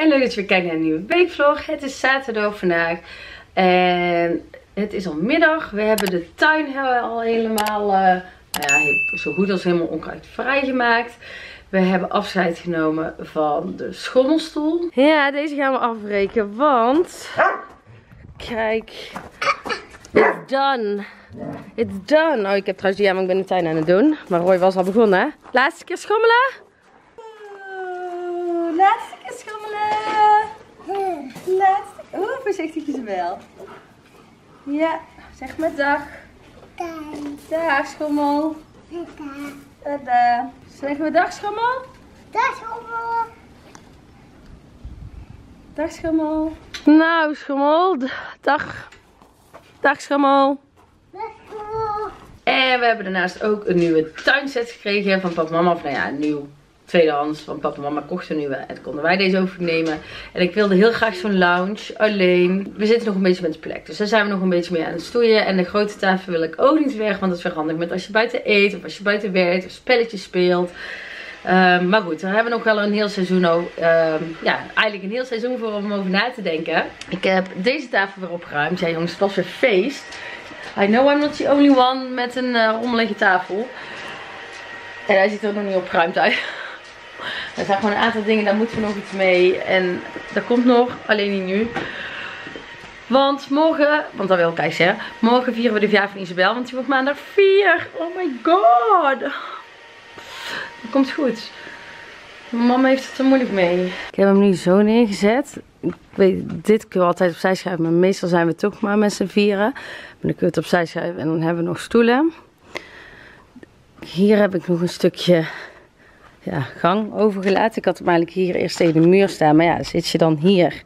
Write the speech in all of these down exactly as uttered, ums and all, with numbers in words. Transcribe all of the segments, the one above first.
en leuk dat je weer kijkt naar een nieuwe weekvlog. Het is zaterdag vandaag en het is al middag. We hebben de tuin al helemaal, uh, nou ja, zo goed als helemaal onkruidvrij gemaakt. We hebben afscheid genomen van de schommelstoel. Ja, deze gaan we afbreken, want kijk, it's done. It's done. Oh, ik heb trouwens die aan, ik ben de tuin aan het doen. Maar Roy was al begonnen, hè? Laatste keer schommelen. Oeh, laatste keer schommelen. Laatste keer. Oeh, voorzichtig Isabel. Ja, zeg maar dag. Dag, schommel. Tada. Zeggen we dag, schommel? Dag, schommel. Dag, schommel. Nou, schommel. Dag. Dag, schommel. En we hebben daarnaast ook een nieuwe tuinset gekregen van papa en mama. Of nou ja, nieuw tweedehands van papa en mama kochten een nieuwe. En konden wij deze overnemen. En ik wilde heel graag zo'n lounge. Alleen, we zitten nog een beetje met de plek. Dus daar zijn we nog een beetje mee aan het stoeien. En de grote tafel wil ik ook niet weg. Want dat is weer handig met als je buiten eet. Of als je buiten werkt. Of spelletjes speelt. Um, maar goed, daar hebben we nog wel een heel seizoen over. Um, ja, eigenlijk een heel seizoen voor om over na te denken. Ik heb deze tafel weer opgeruimd. Ja jongens, het was weer feest. I know I'm not the only one met een uh, rommelige tafel. En hij ziet er nog niet opgeruimd uit. Er zijn gewoon een aantal dingen, daar moeten we nog iets mee. En dat komt nog, alleen niet nu. Want morgen, want dat wil ik eigenlijk zeggen. Morgen vieren we de verjaardag van Isabel, want die wordt maandag vier. Oh my god. Dat komt goed. Mijn mama heeft het er moeilijk mee. Ik heb hem nu zo neergezet. Ik weet, dit kun je altijd opzij schuiven, maar meestal zijn we toch maar met z'n vieren. Maar dan kun je het opzij schuiven en dan hebben we nog stoelen. Hier heb ik nog een stukje ja, gang overgelaten. Ik had hem eigenlijk hier eerst tegen de muur staan, maar ja, zit je dan hier.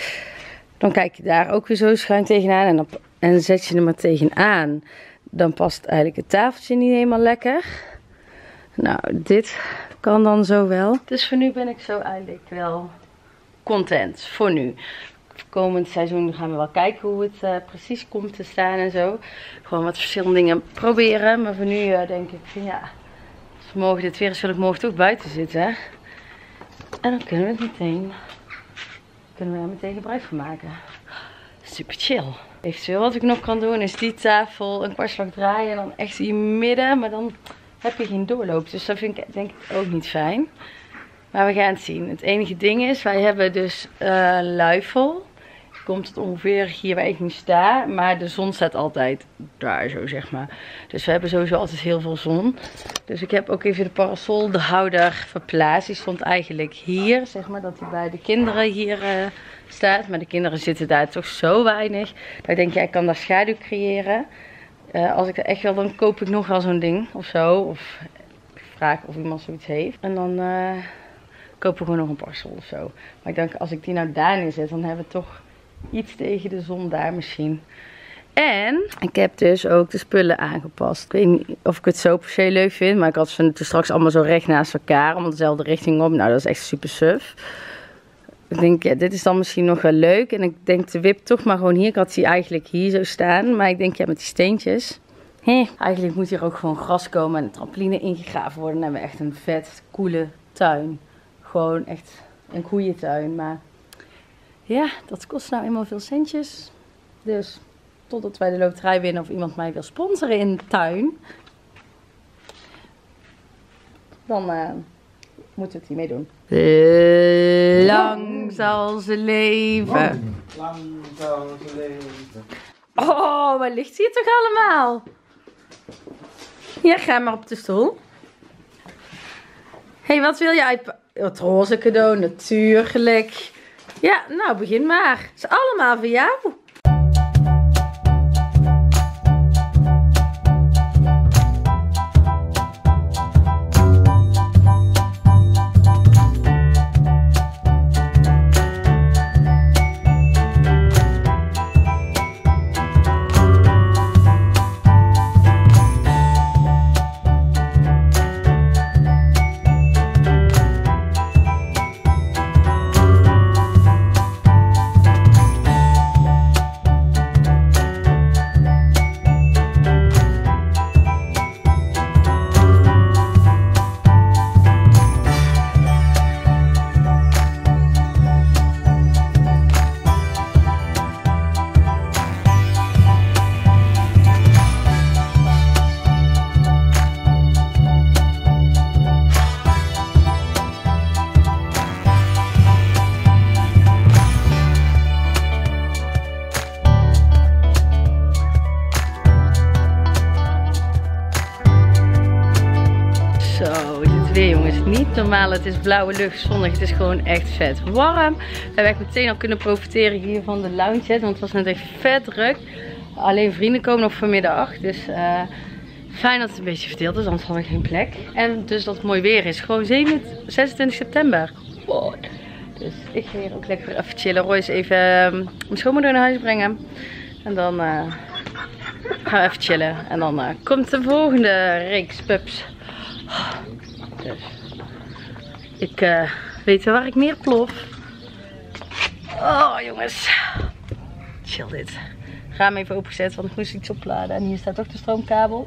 Dan kijk je daar ook weer zo schuin tegenaan en dan en zet je hem maar tegenaan. Dan past eigenlijk het tafeltje niet helemaal lekker. Nou, dit kan dan zo wel. Dus voor nu ben ik zo eigenlijk wel content. Voor nu. Komend seizoen gaan we wel kijken hoe het uh, precies komt te staan en zo. Gewoon wat verschillende dingen proberen. Maar voor nu uh, denk ik van ja, als we morgen dit weer is, wil ik morgen toch buiten zitten. En dan kunnen we het meteen, kunnen we er meteen gebruik van maken. Super chill. Eventueel wat ik nog kan doen is die tafel een kwartslag draaien en dan echt hier midden. Maar dan heb je geen doorloop. Dus dat vind ik denk ik ook niet fijn. Maar we gaan het zien. Het enige ding is, wij hebben dus uh, luifel. Komt het ongeveer hier waar ik nu sta. Maar de zon staat altijd daar zo zeg maar. Dus we hebben sowieso altijd heel veel zon. Dus ik heb ook even de parasol, de houder verplaatst. Die stond eigenlijk hier, zeg maar, dat hij bij de kinderen hier uh, staat. Maar de kinderen zitten daar toch zo weinig. Dat ik denk, ja, ik kan daar schaduw creëren. Uh, als ik er echt wil, dan koop ik nog wel zo'n ding of zo. Of ik vraag of iemand zoiets heeft. En dan uh, kopen we gewoon nog een parasol of zo. Maar ik denk, als ik die nou daar neerzet, dan hebben we toch iets tegen de zon daar misschien. En ik heb dus ook de spullen aangepast. Ik weet niet of ik het zo per se leuk vind. Maar ik had ze straks allemaal zo recht naast elkaar. Allemaal dezelfde richting op. Nou, dat is echt super suf. Ik denk, ja, dit is dan misschien nog wel leuk. En ik denk de wip toch maar gewoon hier. Ik had die eigenlijk hier zo staan. Maar ik denk, ja, met die steentjes. Hé, eigenlijk moet hier ook gewoon gras komen en een trampoline ingegraven worden. Dan hebben we echt een vet, coole tuin. Gewoon echt een koeientuin. Maar ja, dat kost nou eenmaal veel centjes. Dus totdat wij de loterij winnen of iemand mij wil sponsoren in de tuin. Dan uh, moeten we het hiermee doen. Lang zal ze leven. Lang zal ze leven. Oh, waar ligt ze hier toch allemaal? Ja, ga maar op de stoel. Hé, hey, wat wil je uit... Het roze cadeau, natuurlijk. Ja, nou begin maar. Het is allemaal voor jou. Zo, dit weer jongens, niet normaal. Het is blauwe lucht, zonnig. Het is gewoon echt vet warm. We hebben echt meteen al kunnen profiteren hier van de lounge, want het was net echt vet druk. Alleen vrienden komen nog vanmiddag, dus uh, fijn dat het een beetje verdeeld is, anders hadden we geen plek. En dus dat het mooi weer is, gewoon zesentwintig september. Wow. Dus ik ga hier ook lekker even chillen. Roy is even uh, mijn schoonmoeder naar huis brengen. En dan uh, gaan we even chillen. En dan uh, komt de volgende reeks pups. Dus ik uh, weet wel waar ik meer plof. Oh jongens. Chill dit. Raam even opengezet, want ik moest iets opladen. En hier staat ook de stroomkabel.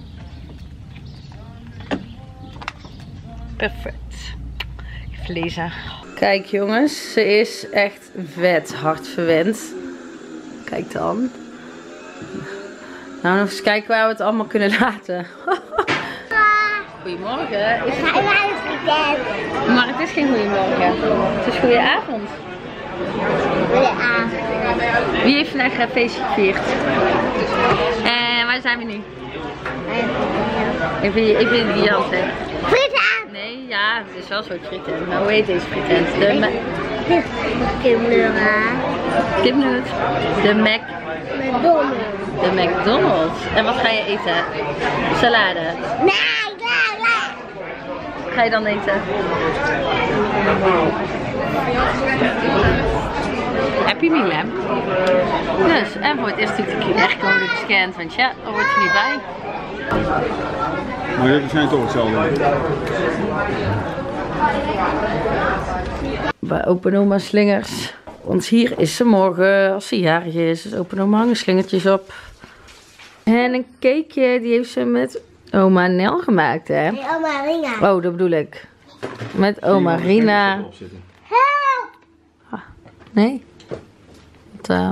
Perfect. Even lezen. Kijk jongens, ze is echt vet hard verwend. Kijk dan. Nou, nog eens kijken waar we het allemaal kunnen laten. Goedemorgen. Is het... Maar het is geen goedemorgen. Het is goedenavond. Goedenavond. Wie heeft vandaag een feestje gevierd? En waar zijn we nu? Even, even die hand zeggen. Frieten! Nee, ja, het is wel een soort frieten. Maar hoe heet deze frieten? De Kipnut. De Mac. McDonald's. De McDonald's. En wat ga je eten? Salade. Nee, nee, nee. Wat ga je dan eten? Happy Meal, hè? Dus, en voor het eerst natuurlijk de Q R-code gescand, want ja, daar hoort je niet bij. Maar jullie zijn toch hetzelfde? Bij open oma slingers. Want hier is ze morgen, als ze jarig is, dus open oma hangen slingertjes op. En een cakeje, die heeft ze met oma Nel gemaakt, hè? Nee, oma Rina. Oh, dat bedoel ik. Met oma Rina. Help! Ah, nee. Wat, uh...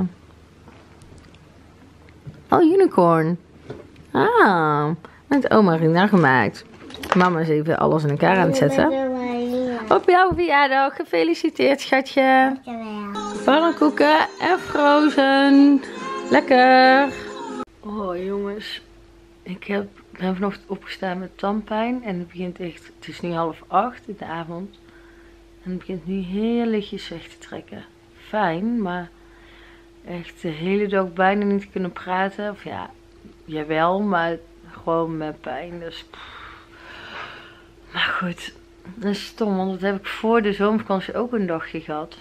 Oh, unicorn. Ah, met oma Rina gemaakt. Mama is even alles in elkaar aan het zetten. Op jouw verjaardag, gefeliciteerd schatje. Pannenkoeken en frozen. Lekker. Oh jongens, ik heb, ben vanochtend opgestaan met tandpijn en het begint echt, het is nu half acht in de avond. En het begint nu heel lichtjes weg te trekken. Fijn, maar echt de hele dag bijna niet kunnen praten. Of ja, jawel, maar gewoon met pijn. Dus pff. Maar goed, dat is stom, want dat heb ik voor de zomervakantie ook een dagje gehad.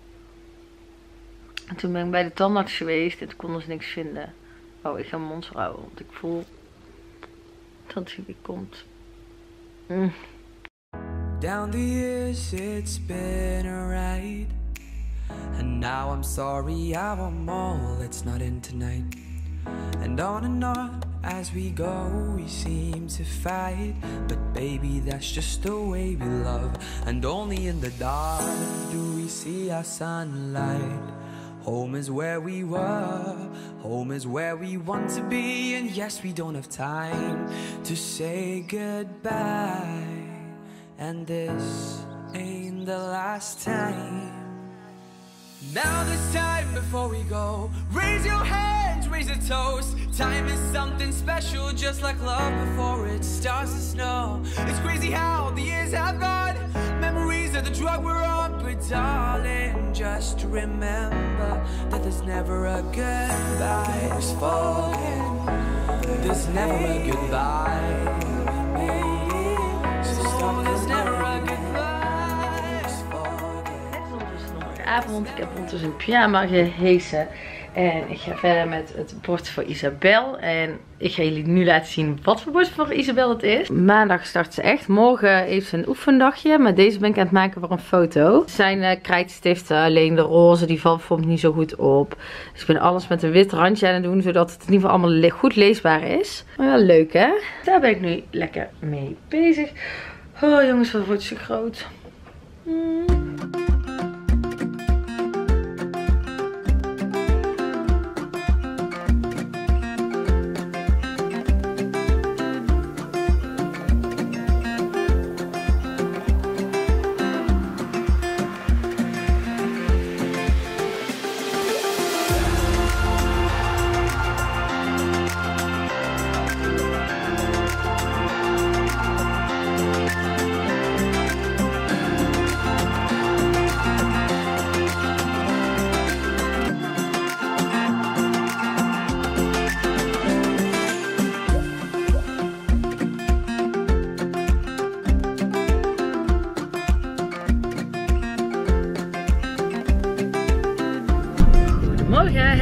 En toen ben ik bij de tandarts geweest en toen konden ze niks vinden. Oh, ik ga mijn mond houden, want ik voel dat het weer komt. Mm. Down the years it's been a ride, and now I'm sorry I want more, it's not in tonight. And on and on as we go, we seem to fight, but baby that's just the way we love. And only in the dark do we see our sunlight. Home is where we were, home is where we want to be. And yes, we don't have time to say goodbye, and this ain't the last time. Now this time before we go, raise your hands, raise a toast. Time is something special, just like love before it starts to snow. It's crazy how the years have gone, memories of the drug we're on. But darling, just remember that there's never a goodbye. Just forget, there's never a goodbye. So stop, there's never a goodbye. Just forget. Het is ondertussen donderdagavond, ik heb ondertussen een pyjama gehesen. En ik ga verder met het bord voor Isabel. En ik ga jullie nu laten zien wat voor bord voor Isabel het is. Maandag start ze echt. Morgen heeft ze een oefendagje. Maar deze ben ik aan het maken voor een foto. Zijn uh, krijtstiften, alleen de roze, die valt bijvoorbeeld niet zo goed op. Dus ik ben alles met een wit randje aan het doen. Zodat het in ieder geval allemaal goed leesbaar is. Maar wel leuk, hè? Daar ben ik nu lekker mee bezig. Oh jongens, wat wordt ze groot. Hmm.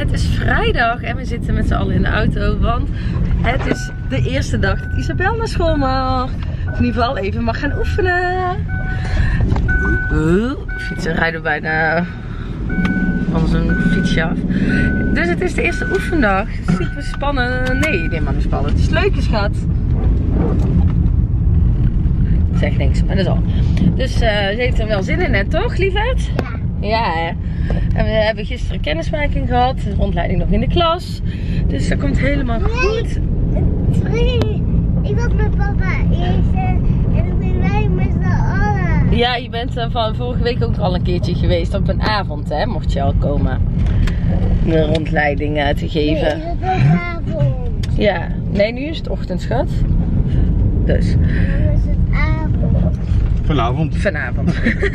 het is vrijdag en we zitten met z'n allen in de auto, want het is de eerste dag dat Isabel naar school mag. Of in ieder geval even mag gaan oefenen. Uh, fietsen rijden bijna van zijn fietsje af. Dus het is de eerste oefendag. Super spannend. Nee, helemaal niet spannend. Het is leuk, schat. Ik zeg niks, maar dat is al. Dus uh, ze heeft er wel zin in, hè, toch, lieverd? Ja. Ja, hè. En we hebben gisteren kennismaking gehad. De rondleiding nog in de klas. Dus dat komt helemaal goed. Nee, ik was met papa eerst en ik ben wij met z'n allen. Ja, je bent uh, van vorige week ook al een keertje geweest. Op een avond, hè, mocht je al komen. De rondleiding uh, te geven. Nee, dat was avond. Ja, nee, nu is het ochtend, schat. Dus. En dan is het avond. Vanavond. Vanavond.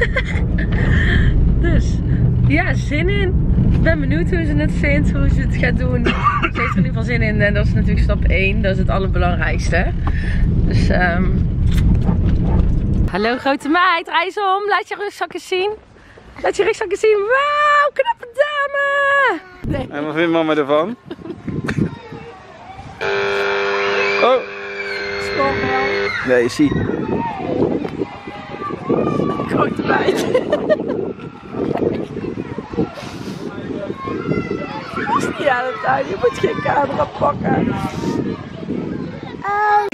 Dus, ja, zin in. Ik ben benieuwd hoe ze het vindt, hoe ze het gaat doen. Ze heeft er in ieder geval zin in en dat is natuurlijk stap één. Dat is het allerbelangrijkste. Dus, um... hallo grote meid, rij eens om. Laat je rugzak eens zien. Laat je rugzak eens zien. Wauw, knappe dame. Nee. En wat vindt mama ervan? Oh! Stop wel. Nee, zie. Grote meid. Dat is niet aan het tuin, je moet geen camera pakken. Oh,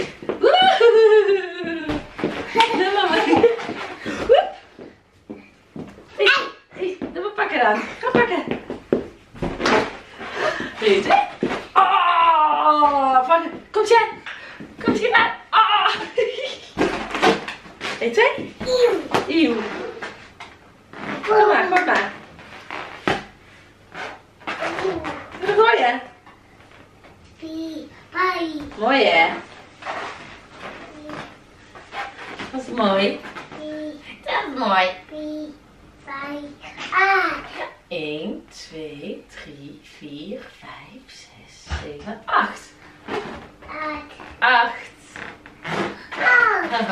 Hey, doe maar pakken dan. Ga pakken. Weet je? Oh, van, komt je? Komt je aan? Oh. Weet je? Eeuw. Eeuw. Kom maar, kom maar. Wat hoor je? pie, pai, Mooi hè? Dat is mooi. pie, Dat is mooi. pie, pai, ah. één, twee, drie, vier, vijf, zes, zeven, acht. Acht. Acht. Ah.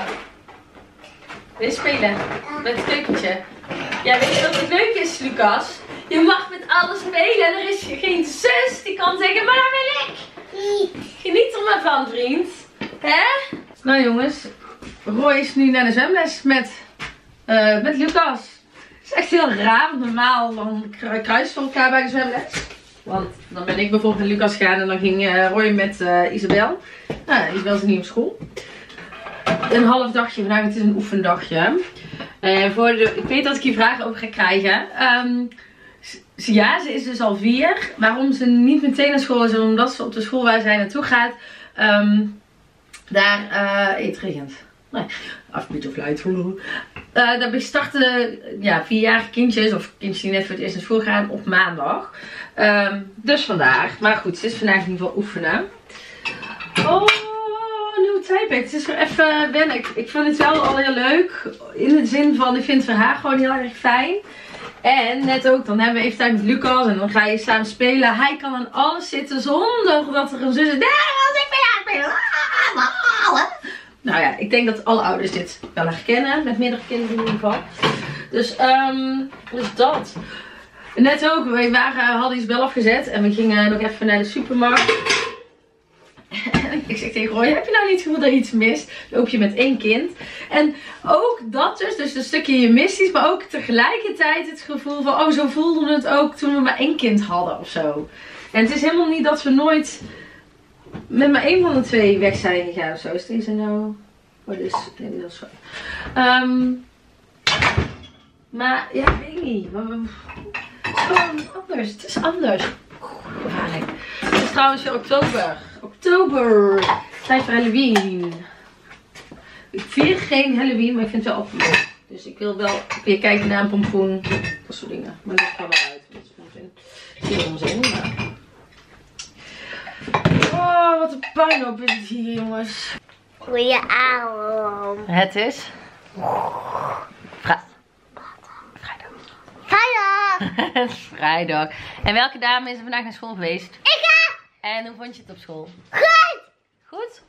Wil je spelen? Met het keukentje. Ja, weet je wat het leuk is, Lucas? Je mag met alles spelen en er is geen zus die kan zeggen, maar dat wil ik. Pie. Geniet er maar van, vriend. Hè? Nou jongens, Roy is nu naar de zwemles met, uh, met Lucas. Het is echt heel raar, want normaal dan kruisen we elkaar bij de zwemles. Want dan ben ik bijvoorbeeld met Lucas gegaan en dan ging uh, Roy met uh, Isabel. Nou, Isabel is niet op school. Een half dagje vandaag, het is een oefendagje. Uh, voor de, ik weet dat ik hier vragen over ga krijgen. Um, ja, ze is dus al vier. Waarom ze niet meteen naar school is, omdat ze op de school waar zij naartoe gaat, um, daar, uh, het regent. Nee, afgebied of luid. Uh, daar starten ja, vierjarige kindjes of kindjes die net voor het eerst naar school gaan op maandag. Um, dus vandaag. Maar goed, ze is vandaag in ieder geval oefenen. Oh, een nieuwe tijdpad. Het is weer even wennen. Ik, ik vind het wel al heel leuk. In de zin van, ik vind het voor haar gewoon heel erg fijn. En net ook, dan hebben we even tijd met Lucas en dan ga je samen spelen. Hij kan aan alles zitten zonder dat er een zus is. Nee, als ik bij jou spelen. Nou ja, ik denk dat alle ouders dit wel herkennen. Met meerdere kinderen in ieder geval. Dus, um, dus dat. Net ook, we waren, hadden iets wel afgezet. En we gingen nog even naar de supermarkt. En ik zeg tegen Roy, heb je nou niet het gevoel dat je iets mist? Loop je met één kind. En ook dat dus, dus een stukje je mist iets. Maar ook tegelijkertijd het gevoel van, oh zo voelden we het ook toen we maar één kind hadden of zo. En het is helemaal niet dat we nooit met maar één van de twee weg zijn gegaan of zo. Is deze nou... Oh, dit is... Nee, dit is zo. Um, maar, ja, ik weet niet. Maar we... Het is gewoon anders. Het is anders. Gevaarlijk. Het is trouwens weer oktober. Oktober. Tijd voor Halloween. Ik vier geen Halloween, maar ik vind het wel opgelopen. Dus ik wil wel weer kijken naar een pompoen. Dat soort dingen. Maar dat kan wel uit. Dat is onzin. Het is onzin, maar... Oh, wat een puinhoop is het hier, jongens. Goedenavond. Het is... Vrijdag. Vrijdag. Het is vrijdag. En welke dame is er vandaag naar school geweest? Ik ga. En hoe vond je het op school? Goed. Goed?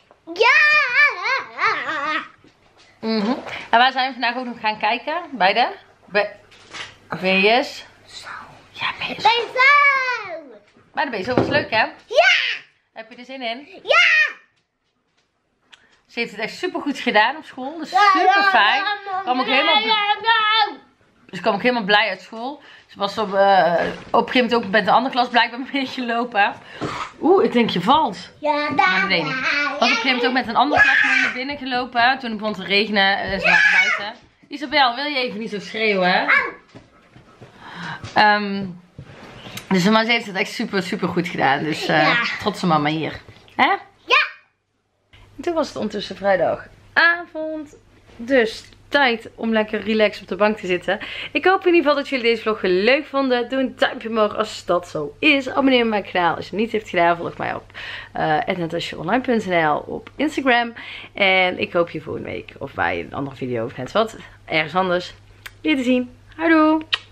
Ja. Mhm. En waar zijn we vandaag ook nog gaan kijken? Bij de? Bij... B S? Zo. Ja, B S. Bij zo. Maar de bezig was leuk, hè? Ja! Heb je er zin in? Ja! Ze heeft het echt super goed gedaan op school. Dus Ja, super ja, fijn. ja, Kwam ook ja, helemaal, ja, ja. dus kwam ook helemaal blij uit school. Ze was op, uh, op een gegeven moment ook met de andere klas blijkbaar een beetje gelopen. Oeh, ik denk je valt. Ja, Maar dat weet ik niet. Was op een gegeven moment ook met een andere klas mee naar binnen gelopen. Toen het begon te regenen en ze waren buiten. Isabel, wil je even niet zo schreeuwen, hè? Um, dus maar ze heeft het echt super, super goed gedaan. Dus uh, Ja. trotse mama hier. Hè? Ja! En toen was het ondertussen vrijdagavond. Dus tijd om lekker relaxed op de bank te zitten. Ik hoop in ieder geval dat jullie deze vlog leuk vonden. Doe een duimpje omhoog als dat zo is. Abonneer op mijn kanaal als je het niet heeft gedaan. Volg mij op uh, at natasjaonline punt n l op Instagram. En ik hoop je volgende week of bij een andere video of net wat ergens anders weer te zien. Houdoe!